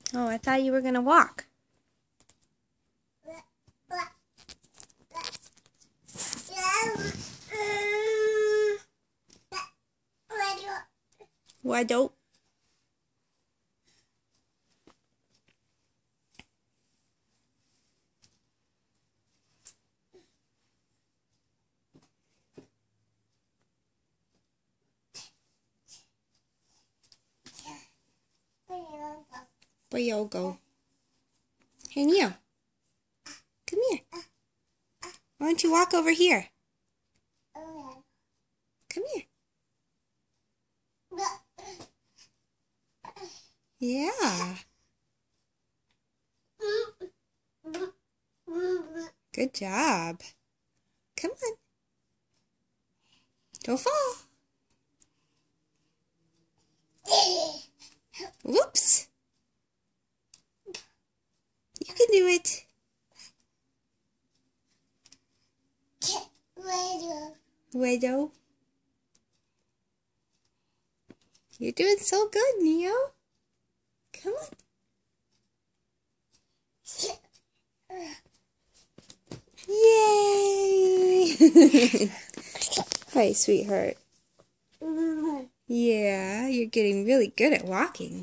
Oh, I thought you were going to walk. Why don't? Where y'all go? Hey, Neo. Come here. Why don't you walk over here? Come here. Yeah. Good job. Come on. Don't fall. Whoops. You can do it. Widow. You're doing so good, Neo. Come on. Yay! Hi, sweetheart. Yeah, you're getting really good at walking.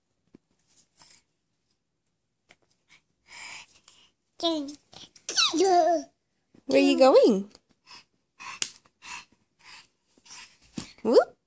Where are you going? Whoop.